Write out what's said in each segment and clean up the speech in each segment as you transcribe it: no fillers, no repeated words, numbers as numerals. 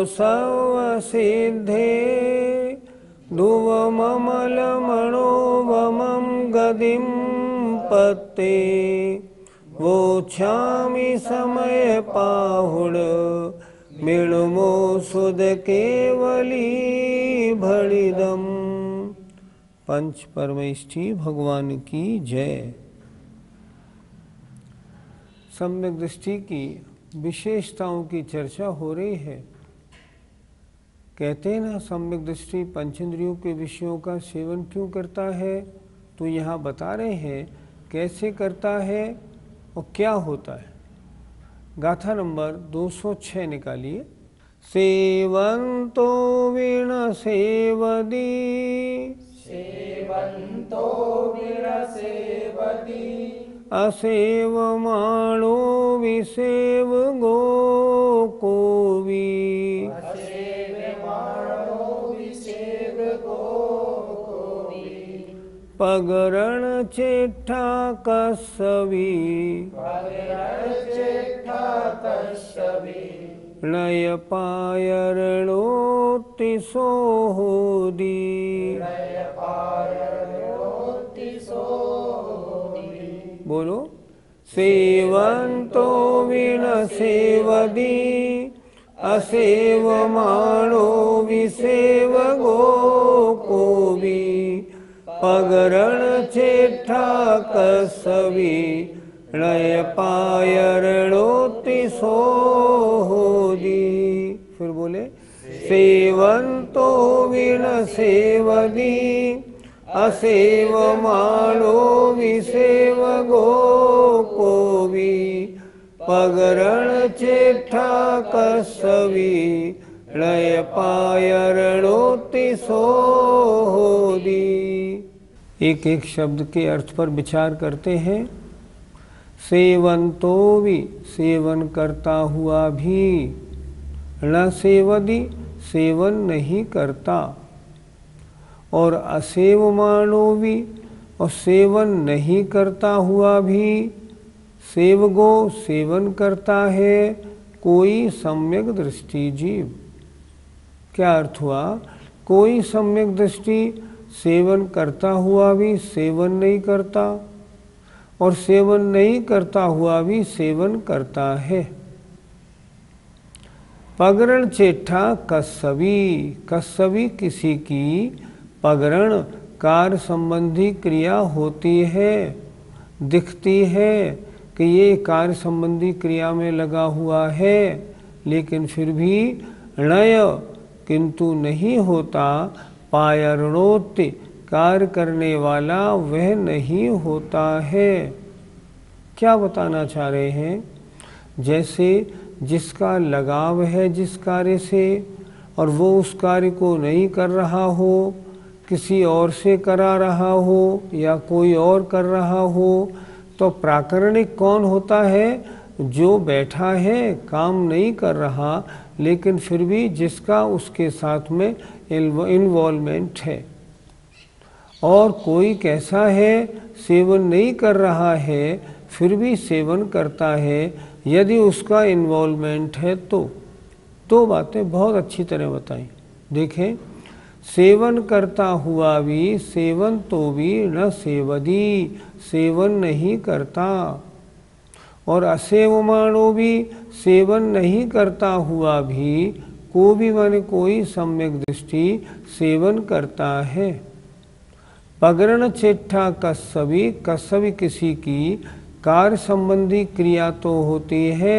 सर्व सिद्धे ध्रुवममलमणोवमं गदिं पत्ते वोच्छामि समय पाहुड मृणमो सुध केवली भणिदम। पंच परमेष्ठी भगवान की जय। सम्यक दृष्टि की विशेषताओं की चर्चा हो रही है। कहते हैं ना, सम्यक दृष्टि पंचेंद्रियों के विषयों का सेवन क्यों करता है, तो यहाँ बता रहे हैं कैसे करता है और क्या होता है। गाथा नंबर 206 निकालिए। सेवंतो विण सेवदी, सेवंतो विण सेवदी, असेवमाणो विसेव गो कोवि, असेवमाणो विसेव गो कोवि, पगरण चेठा कसवी, पगरण चेठा कसवी, नय पायरणोति सोहोदी, नय पायरणोति सोहोदी। बोलो। सेवंतो विण सेवदी, असेवमाणो विसेव गो कोवि, पगरण चेठा कसवी, नय पायरणोति सोहोदी। फिर बोले। सेवंतो विण सेवदी, असेवमाणो विसेव गो कोवि, पगरण चेठा कसवी, नय पायरणोति सोहोदी। एक एक शब्द के अर्थ पर विचार करते हैं। सेवंतो भी, सेवन करता हुआ भी, न सेवदी, सेवन नहीं करता, और असेवमाणो भी, और सेवन नहीं करता हुआ भी, सेवगो, सेवन करता है कोई सम्यक दृष्टि जीव। क्या अर्थ हुआ? कोई सम्यक दृष्टि सेवन करता हुआ भी सेवन नहीं करता, और सेवन नहीं करता हुआ भी सेवन करता है। पगरण चेठा कसवी, कसवी किसी की पगरण कार्य संबंधी क्रिया होती है, दिखती है कि ये कार्य संबंधी क्रिया में लगा हुआ है, लेकिन फिर भी णय, किंतु नहीं होता, पायरणोत्ति, कार्य करने वाला वह नहीं होता है। क्या बताना चाह रहे हैं? जैसे जिसका लगाव है जिस कार्य से, और वो उस कार्य को नहीं कर रहा हो, किसी और से करा रहा हो या कोई और कर रहा हो, तो प्राकरणिक कौन होता है? जो बैठा है, काम नहीं कर रहा, लेकिन फिर भी जिसका उसके साथ में इन्वॉल्वमेंट है। और कोई कैसा है? सेवन नहीं कर रहा है, फिर भी सेवन करता है, यदि उसका इन्वॉल्वमेंट है तो। दो बातें बहुत अच्छी तरह बताई। देखें, सेवन करता हुआ भी, सेवन तो भी न सेवदी, सेवन नहीं करता, और असेवमाणो भी, सेवन नहीं करता हुआ भी, को भी माने कोई सम्यक दृष्टि सेवन करता है। पगरण चेठा कसवी, कसवी किसी की कार्य संबंधी क्रिया तो होती है,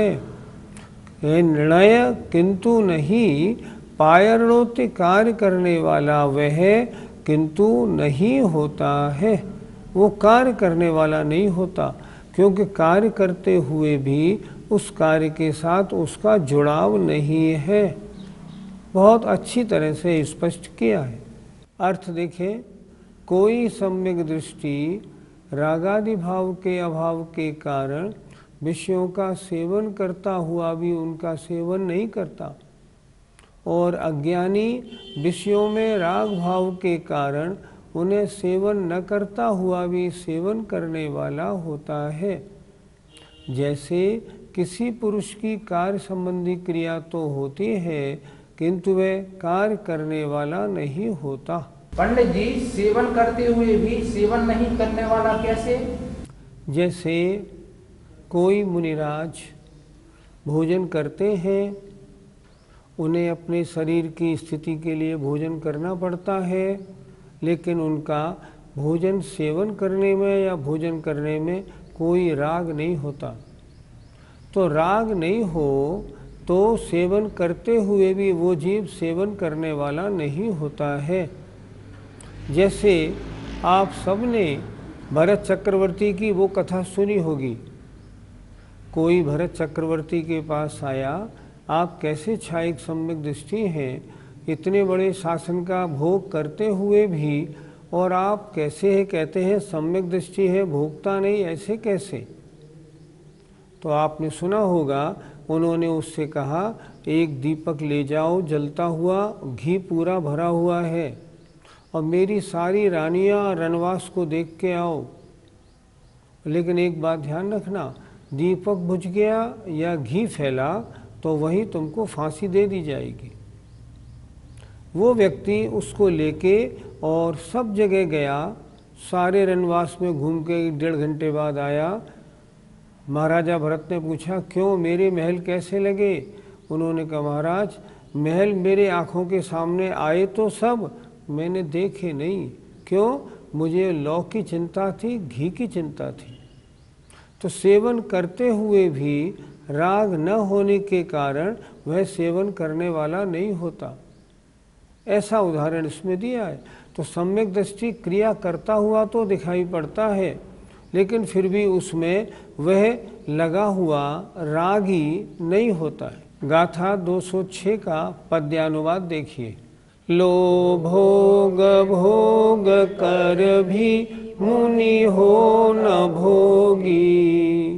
निर्णय किंतु नहीं, पायरणोति, कार्य करने वाला वह किंतु नहीं होता है। वो कार्य करने वाला नहीं होता, क्योंकि कार्य करते हुए भी उस कार्य के साथ उसका जुड़ाव नहीं है। बहुत अच्छी तरह से स्पष्ट किया है। अर्थ देखें, कोई सम्यक दृष्टि रागादि भाव के अभाव के कारण विषयों का सेवन करता हुआ भी उनका सेवन नहीं करता, और अज्ञानी विषयों में राग भाव के कारण उन्हें सेवन न करता हुआ भी सेवन करने वाला होता है। जैसे किसी पुरुष की कार्य संबंधी क्रिया तो होती है, किंतु वह कार्य करने वाला नहीं होता। पंडित जी, सेवन करते हुए भी सेवन नहीं करने वाला कैसे? जैसे कोई मुनिराज भोजन करते हैं, उन्हें अपने शरीर की स्थिति के लिए भोजन करना पड़ता है, लेकिन उनका भोजन सेवन करने में या भोजन करने में कोई राग नहीं होता। तो राग नहीं हो तो सेवन करते हुए भी वो जीव सेवन करने वाला नहीं होता है। जैसे आप सबने भरत चक्रवर्ती की वो कथा सुनी होगी। कोई भरत चक्रवर्ती के पास आया, आप कैसे क्षायिक सम्यक दृष्टि हैं, इतने बड़े शासन का भोग करते हुए भी, और आप कैसे है कहते हैं सम्यक दृष्टि है, भोगता नहीं, ऐसे कैसे? तो आपने सुना होगा, उन्होंने उससे कहा एक दीपक ले जाओ जलता हुआ, घी पूरा भरा हुआ है, और मेरी सारी रानियां रनवास को देख के आओ। लेकिन एक बात ध्यान रखना, दीपक बुझ गया या घी फैला तो वहीं तुमको फांसी दे दी जाएगी। वो व्यक्ति उसको लेके और सब जगह गया, सारे रनवास में घूम के 1.5 घंटे बाद आया। महाराजा भरत ने पूछा, क्यों, मेरे महल कैसे लगे? उन्होंने कहा, महाराज महल मेरे आँखों के सामने आए तो सब, मैंने देखे नहीं। क्यों? मुझे लौ की चिंता थी, घी की चिंता थी। तो सेवन करते हुए भी राग न होने के कारण वह सेवन करने वाला नहीं होता। ऐसा उदाहरण इसमें दिया है। तो सम्यक दृष्टि क्रिया करता हुआ तो दिखाई पड़ता है, लेकिन फिर भी उसमें वह लगा हुआ रागी नहीं होता है। गाथा 206 का पद्यानुवाद देखिए। लोभोग भोग कर भी मुनि हो न भोगी,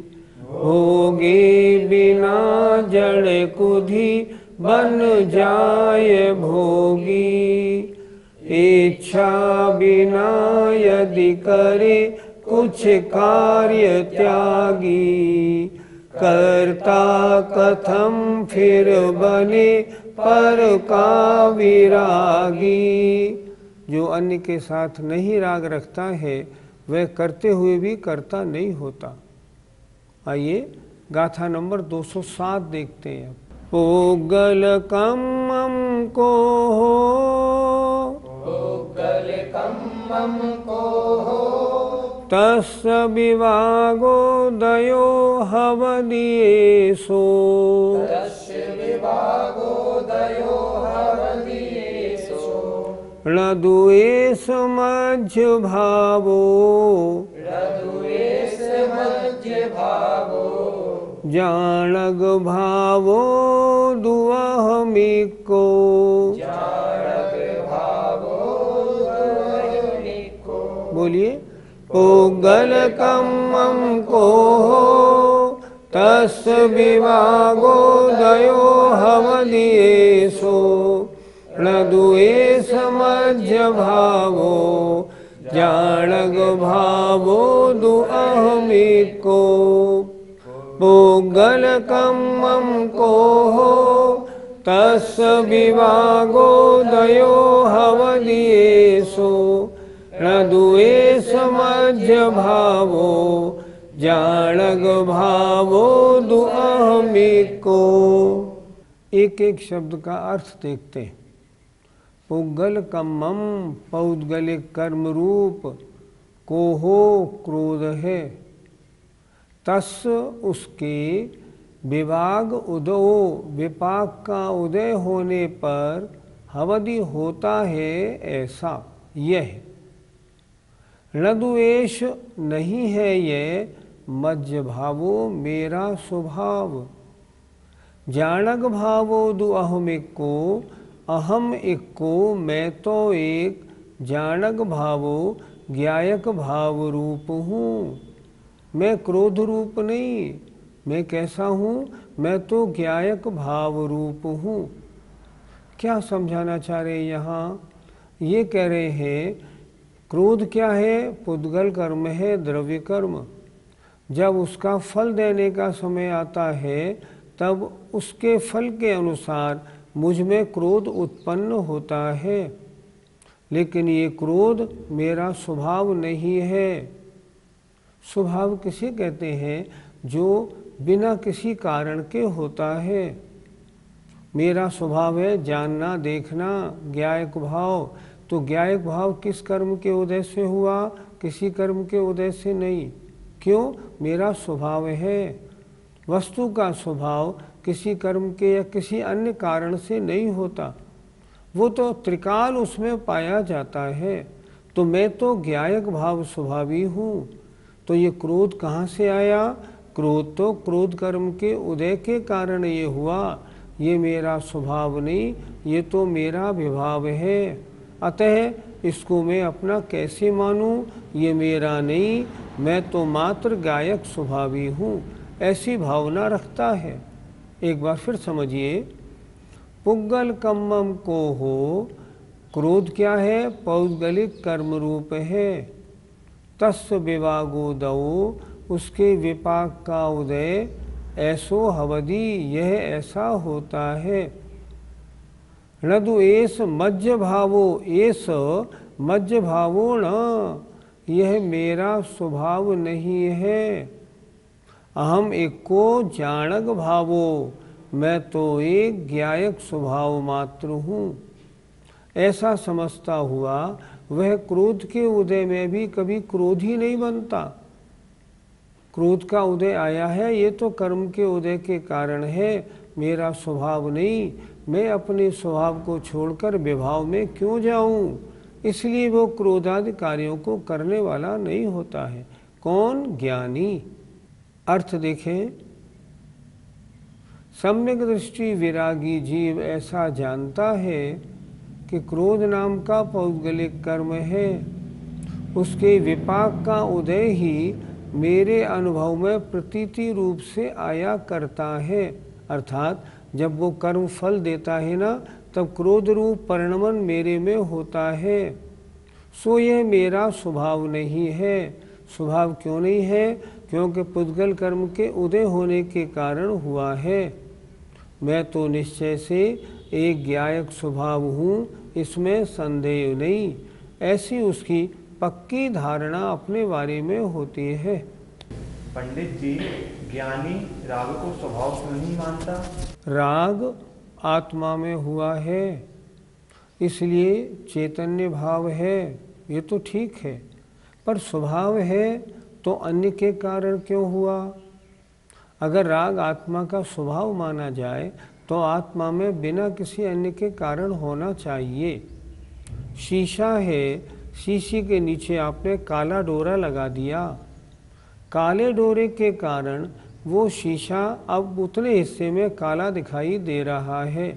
भोगे बिना जड़ कुधि बन जाए भोगी। इच्छा बिना यदि करे कुछ कार्य त्यागी, करता कथम फिर बने पर का विरागी। जो अन्य के साथ नहीं राग रखता है वह करते हुए भी करता नहीं होता। आइए गाथा नंबर 207 देखते हैं। पोगल कम्मम को हो, पोगल कम्मम को हो, तस् विवागो दयो हवदियेषु, तस्य विभागो दयो हवदियेषु। णद्वेष मध्य भावो, णद्वेष मध्य भावो, जाणग भावो दुअहमिको। जाणग भावो दुअहमिको। बोलिए। पोगल कम्मम को हो, तस् विवागो दयो हवदियेषु, णद्वेष मध्य भावो, जाणग भावो दुअहमिको। पोगल कम्मम को हो, तस् विवागो दयो हवदियेषु, णद्वेष मध्य भावो, जाणग भावो दुअहमिको। एक एक शब्द का अर्थ देखते हैं। पुगल कम्मम, पौद्गलिक कर्म रूप, कोहो क्रोध है, तस् उसके, विभाग उदो विपाक का उदय होने पर, हवदि होता है ऐसा, यह णद्वेष नहीं है ये, मध्य भावो मेरा स्वभाव, जाणग भावो दुअहमिको, अहम एक को मैं तो एक, जाणग भावो ज्ञायक भाव रूप हूँ। मैं क्रोध रूप नहीं, मैं कैसा हूँ, मैं तो ज्ञायक भाव रूप हूँ। क्या समझाना चाह रहे हैं यहाँ? ये कह रहे हैं क्रोध क्या है? पुद्गल कर्म है, द्रव्य कर्म। जब उसका फल देने का समय आता है तब उसके फल के अनुसार मुझ में क्रोध उत्पन्न होता है, लेकिन ये क्रोध मेरा स्वभाव नहीं है। स्वभाव किसे कहते हैं? जो बिना किसी कारण के होता है। मेरा स्वभाव है जानना, देखना, ज्ञायक भाव। तो ज्ञायक भाव किस कर्म के उदय से हुआ? किसी कर्म के उदय से नहीं। क्यों? मेरा स्वभाव है। वस्तु का स्वभाव किसी कर्म के या किसी अन्य कारण से नहीं होता, वो तो त्रिकाल उसमें पाया जाता है। तो मैं तो ज्ञायक भाव स्वभावी हूँ। तो ये क्रोध कहाँ से आया? क्रोध तो क्रोध कर्म के उदय के कारण ये हुआ। ये मेरा स्वभाव नहीं, ये तो मेरा विभाव है। अतः इसको मैं अपना कैसे मानूं? ये मेरा नहीं, मैं तो मात्र गायक स्वभावी हूँ, ऐसी भावना रखता है। एक बार फिर समझिए, पुग्गल कम्मम को हो, क्रोध क्या है? पौद्गलिक कर्म रूप है। तस्य विवागो दो, उसके विपाक का उदय, ऐसो हवदी, यह ऐसा होता है। नदु एस मज्ज भावो, एस मज्ज भावो न, यह मेरा स्वभाव नहीं है। अहम एको जानक भावो, मैं तो एक ज्ञायक स्वभाव मात्र हूँ। ऐसा समझता हुआ वह क्रोध के उदय में भी कभी क्रोध ही नहीं बनता। क्रोध का उदय आया है, ये तो कर्म के उदय के कारण है, मेरा स्वभाव नहीं। मैं अपने स्वभाव को छोड़कर विभाव में क्यों जाऊं? इसलिए वो क्रोधादि कार्यों को करने वाला नहीं होता है। कौन? ज्ञानी। अर्थ देखें, सम्यक दृष्टि विरागी जीव ऐसा जानता है कि क्रोध नाम का पौद्गलिक कर्म है, उसके विपाक का उदय ही मेरे अनुभव में प्रतीति रूप से आया करता है। अर्थात जब वो कर्म फल देता है ना, तब क्रोध रूप परिणमन मेरे में होता है। सो यह मेरा स्वभाव नहीं है। स्वभाव क्यों नहीं है? क्योंकि पुद्गल कर्म के उदय होने के कारण हुआ है। मैं तो निश्चय से एक ज्ञायक स्वभाव हूँ, इसमें संदेह नहीं। ऐसी उसकी पक्की धारणा अपने बारे में होती है। पंडित जी, ज्ञानी राग को स्वभाव क्यों नहीं मानता? राग आत्मा में हुआ है, इसलिए चैतन्य भाव है, ये तो ठीक है। पर स्वभाव है तो अन्य के कारण क्यों हुआ? अगर राग आत्मा का स्वभाव माना जाए तो आत्मा में बिना किसी अन्य के कारण होना चाहिए। शीशा है, शीशे के नीचे आपने काला डोरा लगा दिया, काले डोरे के कारण वो शीशा अब उतने हिस्से में काला दिखाई दे रहा है।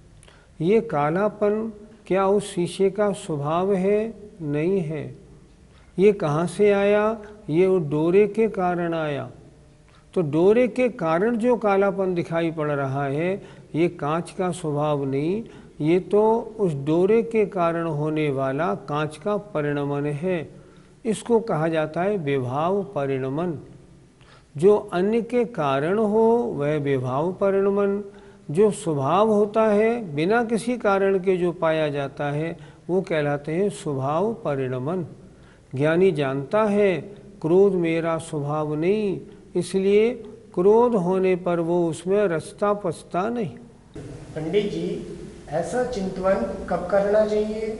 ये कालापन क्या उस शीशे का स्वभाव है? नहीं है। ये कहाँ से आया? ये उस डोरे के कारण आया। तो डोरे के कारण जो कालापन दिखाई पड़ रहा है, ये कांच का स्वभाव नहीं, ये तो उस डोरे के कारण होने वाला कांच का परिणमन है। इसको कहा जाता है विभाव परिणमन। जो अन्य के कारण हो वह विभाव परिणमन, जो स्वभाव होता है बिना किसी कारण के जो पाया जाता है वो कहलाते हैं स्वभाव परिणमन। ज्ञानी जानता है क्रोध मेरा स्वभाव नहीं, इसलिए क्रोध होने पर वो उसमें रचता पचता नहीं। पंडित जी, ऐसा चिंतन कब करना चाहिए?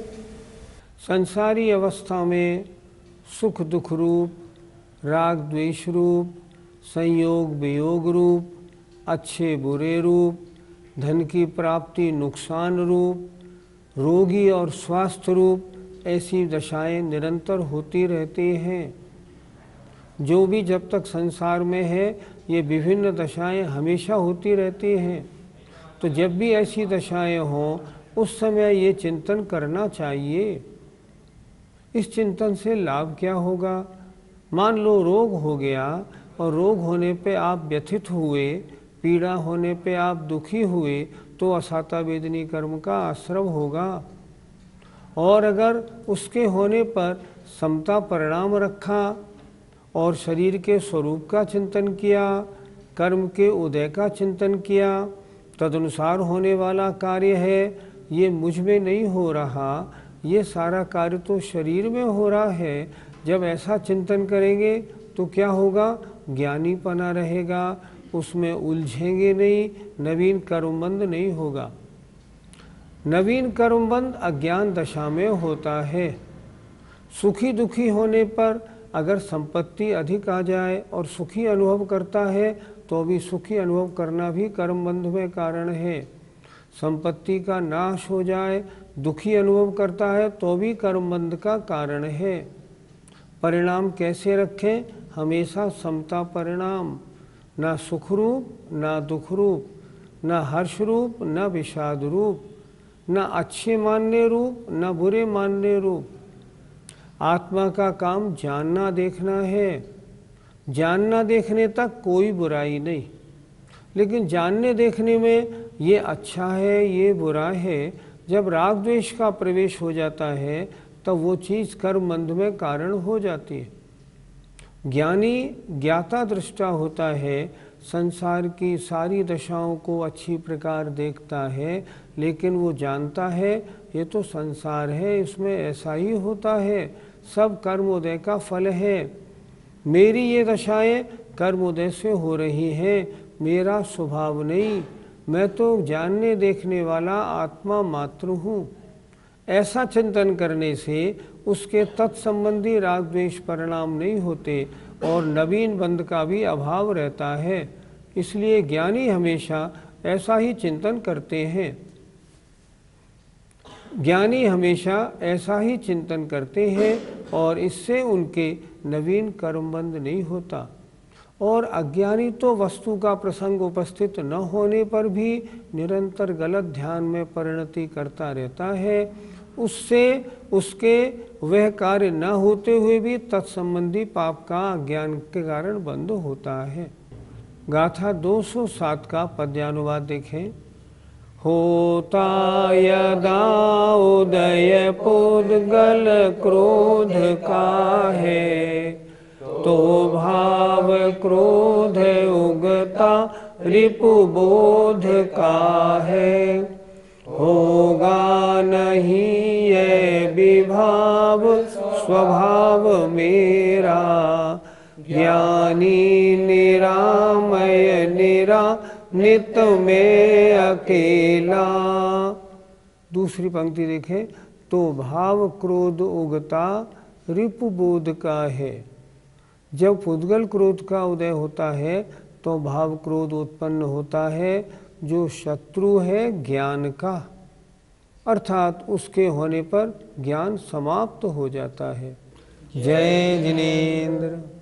संसारी अवस्था में सुख दुख रूप, राग द्वेष रूप, संयोग वियोग रूप, अच्छे बुरे रूप, धन की प्राप्ति नुकसान रूप, रोगी और स्वास्थ्य रूप, ऐसी दशाएं निरंतर होती रहती हैं। जो भी जब तक संसार में है ये विभिन्न दशाएं हमेशा होती रहती हैं। तो जब भी ऐसी दशाएं हों उस समय ये चिंतन करना चाहिए। इस चिंतन से लाभ क्या होगा? मान लो रोग हो गया और रोग होने पे आप व्यथित हुए, पीड़ा होने पे आप दुखी हुए, तो असाता वेदनी कर्म का आश्रव होगा। और अगर उसके होने पर समता परिणाम रखा और शरीर के स्वरूप का चिंतन किया, कर्म के उदय का चिंतन किया, तदनुसार होने वाला कार्य है, ये मुझ में नहीं हो रहा, ये सारा कार्य तो शरीर में हो रहा है। जब ऐसा चिंतन करेंगे तो क्या होगा? ज्ञानीपना रहेगा, उसमें उलझेंगे नहीं, नवीन कर्मबंध नहीं होगा। नवीन कर्मबंध अज्ञान दशा में होता है। सुखी दुखी होने पर अगर संपत्ति अधिक आ जाए और सुखी अनुभव करता है तो भी सुखी अनुभव करना भी कर्मबंध में कारण है। संपत्ति का नाश हो जाए, दुखी अनुभव करता है तो भी कर्मबंध का कारण है। परिणाम कैसे रखें? हमेशा समता परिणाम, ना सुख रूप ना दुख रूप, ना हर्ष रूप ना विषाद रूप, ना अच्छे मानने रूप ना बुरे मानने रूप। आत्मा का काम जानना देखना है। जानना देखने तक कोई बुराई नहीं, लेकिन जानने देखने में ये अच्छा है ये बुरा है, जब राग द्वेष का प्रवेश हो जाता है तब वो चीज़ कर्मबंध में कारण हो जाती है। ज्ञानी ज्ञाता दृष्टा होता है, संसार की सारी दशाओं को अच्छी प्रकार देखता है, लेकिन वो जानता है ये तो संसार है, इसमें ऐसा ही होता है, सब कर्मोदय का फल है। मेरी ये दशाएं कर्मोदय से हो रही हैं, मेरा स्वभाव नहीं, मैं तो जानने देखने वाला आत्मा मात्र हूँ। ऐसा चिंतन करने से उसके तत्संबंधी राग द्वेष परिणाम नहीं होते और नवीन बंध का भी अभाव रहता है। इसलिए ज्ञानी हमेशा ऐसा ही चिंतन करते हैं। ज्ञानी हमेशा ऐसा ही चिंतन करते हैं और इससे उनके नवीन कर्मबंध नहीं होता। और अज्ञानी तो वस्तु का प्रसंग उपस्थित न होने पर भी निरंतर गलत ध्यान में परिणति करता रहता है। उससे उसके वह कार्य न होते हुए भी तत्संबंधी पाप का अज्ञान के कारण बंद होता है। गाथा 207 का पद्यानुवाद देखें। होता यदा उदय पुद्गल क्रोध का है, तो भाव क्रोध उगता रिपुबोध का है। होगा नहीं ये विभाव स्वभाव मेरा, ज्ञानी निरामय निरा नित में अकेला। दूसरी पंक्ति देखें। तो भाव क्रोध उगता रिपुबोध का है। जब पुद्गल क्रोध का उदय होता है तो भाव क्रोध उत्पन्न होता है, जो शत्रु है ज्ञान का, अर्थात उसके होने पर ज्ञान समाप्त हो जाता है। जय जिनेन्द्र।